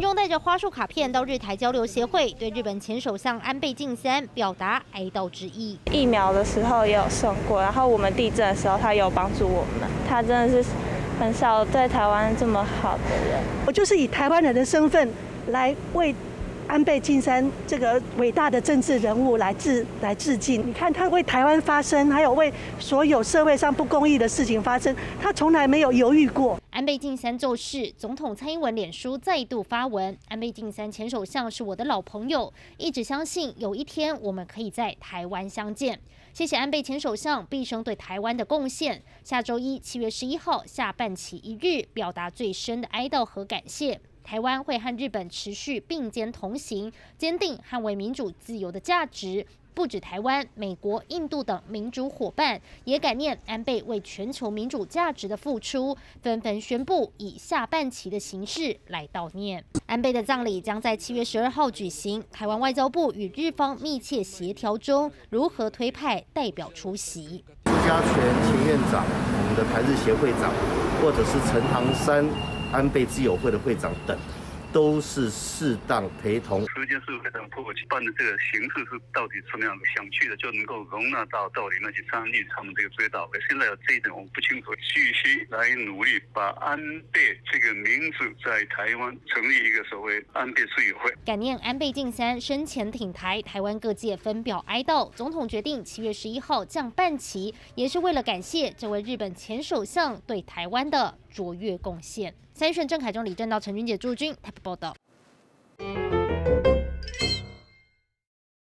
民众带着花束卡片到日台交流协会，对日本前首相安倍晋三表达哀悼之意。 疫苗的时候也有送过，然后我们地震的时候他有帮助我们，他真的是很少对台湾这么好的人。 我就是以台湾人的身份来为安倍晋三这个伟大的政治人物来致敬。你看他为台湾发声，还有为所有社会上不公义的事情发声，他从来没有犹豫过。 安倍晋三奏事，总统蔡英文脸书再度发文：安倍晋三前首相是我的老朋友，一直相信有一天我们可以在台湾相见。谢谢安倍前首相毕生对台湾的贡献。下周一7月11号下半旗一日，表达最深的哀悼和感谢。台湾会和日本持续并肩同行，坚定捍卫民主自由的价值。不止台湾、美国、印度等民主伙伴也感念安倍为全球民主价值的付出，纷纷宣布以下半旗的形式来悼念。安倍的葬礼将在7月12号举行，台湾外交部与日方密切协调中，如何推派代表出席。 朱家全前院长、我们的台日协会长，或者是陈唐山安倍之友会的会长等。都是适当陪同。 时间是非常迫切，办的这个形式是到底什么样的？想去的就能够容纳到里面去参与他们这个追悼会。现在有这一点我们不清楚，继续来努力把安倍这个名字在台湾成立一个所谓安倍之友会。 感念安倍晋三生前挺台，台湾各界分表哀悼。总统决定7月11号降半旗，也是为了感谢这位日本前首相对台湾的卓越贡献。3立郑凯中、李正道、陈君杰、朱军台北报道。